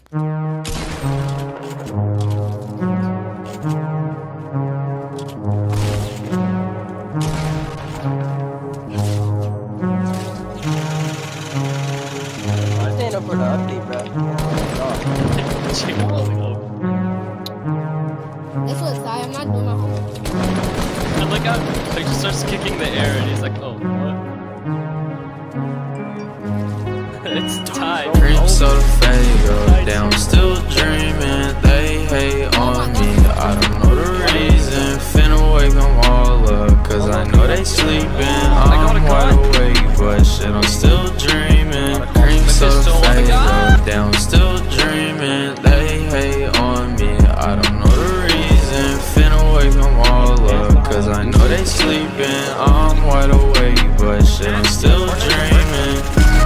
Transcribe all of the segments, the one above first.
Stand up for the update, bro. This was Ty. I'm not doing my homework. And look how he just starts kicking the air and he's like, oh, what? It's Ty. Cream soda Fago down, still dreaming. They hate on me. I don't know the reason. Finna wake them all up, cause I know they sleeping. I'm wide awake, but shit, I'm still dreaming. Cream soda Fago down, still dreaming. They hate on me. I don't know the reason. Finna wake them all up, cause I know they sleeping. I'm wide awake, but shit, I'm still dreaming.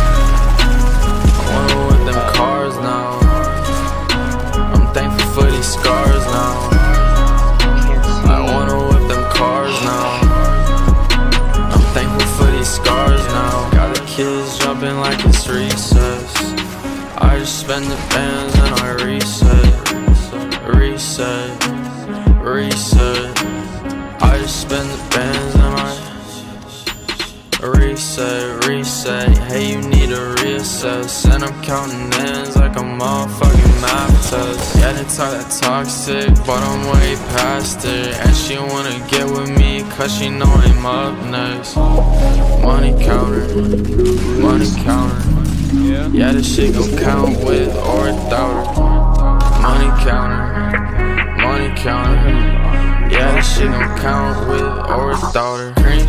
Scars now. I wanna whip them cars now. I'm thankful for these scars now. Got the kids jumping like it's recess. I just spend the bands and I reset. I just spend the bands and I reset. Hey, you need to reassess. And I'm counting ends like a motherfucking math test. Yeah, they talk that toxic, but I'm way past it. And she wanna get with me, cause she know I'm up next. Money counter. Yeah, this shit gon' count with or without her. Money counter. Yeah, this shit gon' count with or without her.